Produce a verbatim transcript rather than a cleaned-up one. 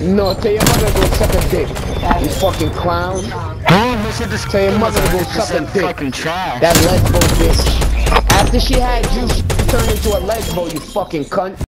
No, tell your mother to go suck a dick. You fucking clown. Tell your mother to go suck a dick. That lesbo bitch. After she had you, she turned into a lesbo, you fucking cunt.